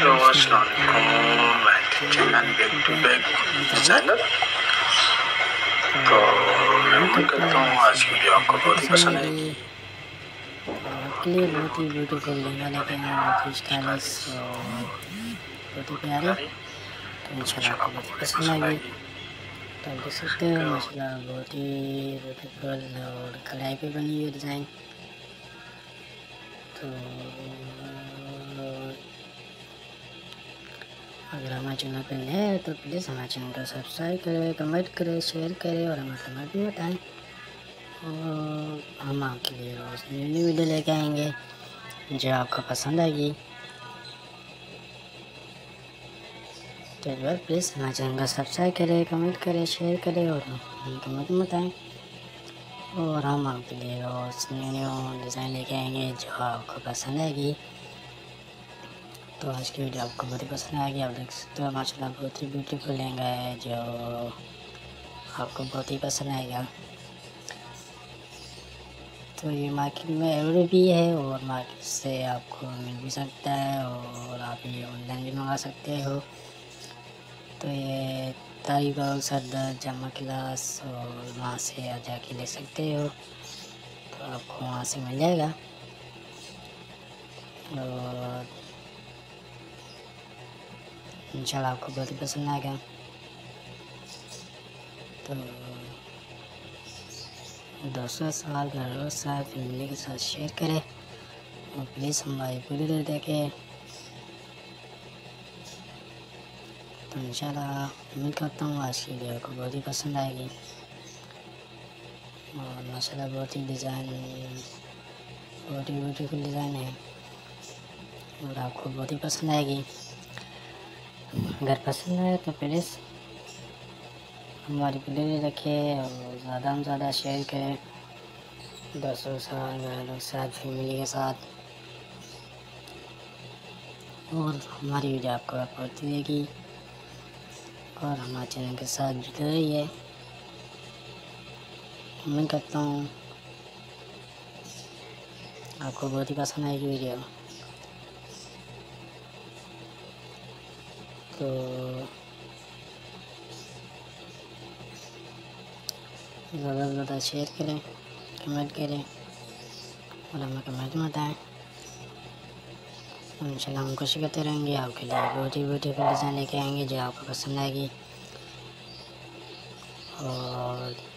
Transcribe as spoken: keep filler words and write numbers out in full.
Hello अस्सलाम वालेकुम, मैं channel back to back designer. तो मैं उम्मीद करता हूँ आज की वीडियो आपको बहुत ही पसंद आएगी। आपके लिए बहुत ही ब्यूटीफुल लहंगा लेके आए हैं, बहुत ही स्टाइलिश और बहुत ही प्यारे। तो इंशाल्लाह आपको बहुत ही पसंद आएगी। तो आप देख सकते हो माशाल्लाह बहुत ही ब्यूटीफुल और कढ़ाई पे बनी हुई डिज़ाइन। तो अगर हमारे चैनल पर नए हैं तो प्लीज़ हमारे चैनल को सब्सक्राइब करें, कमेंट करें, शेयर करें और हमें कमेंट में बताएँ। और हम आपके लिए रोज़ न्यू न्यू वीडियो लेके आएंगे जो आपको पसंद आएगी। तो एक बार प्लीज़ हमारे चैनल को सब्सक्राइब करें, कमेंट करें, शेयर करें और हमें कमेंट में बताएँ। और हम आपके लिए रोज़ न्यू न्यू डिज़ाइन लेके आएंगे जो आपको पसंद आएगी। तो आज की वीडियो आपको बहुत ही पसंद आएगी। आप देख सकते हो माशाल्लाह बहुत ही ब्यूटीफुल लहंगा है जो आपको बहुत ही पसंद आएगा। तो ये मार्केट में अवेलेबल भी है और मार्केट से आपको मिल भी सकता है और आप ये ऑनलाइन भी मंगा सकते हो। तो ये ताई बाग सरदार जमा क्लास और वहाँ से आ जाके ले सकते हो, तो आपको वहाँ से मिल जाएगा। और इंशाल्लाह आपको बहुत ही पसंद आएगा। तो दोस्तों साथ घरों साथ फैमिली के साथ शेयर करें और प्लीज़ हमारी पूरी वीडियो देखें। तो इंशाल्लाह उम्मीद करता हूँ आज की वीडियो को बहुत ही पसंद आएगी। और माशाल्लाह बहुत ही डिज़ाइन बहुत ही ब्यूटीफुल डिज़ाइन है और आपको बहुत ही पसंद आएगी। अगर पसंद आए तो प्लीज़ हमारी वीडियो रखें और ज़्यादा से ज़्यादा शेयर करें दोस्तों के साथ, घरों के साथ, फैमिली के साथ। और हमारी वीडियो आपको पड़ती रहेगी और हमारे चैनल के साथ जुड़े रहिए। उम्मीद करता हूँ आपको बहुत ही पसंद आएगी वीडियो। तो ज़्यादा से ज़्यादा शेयर करें, कमेंट करें और हमें कमेंट में बताएँ। इंशाल्लाह हम कोशिश करते रहेंगे आपके लिए बहुत ही ब्यूटीफुल डिज़ाइन लेके आएंगे जो आपको पसंद आएगी। और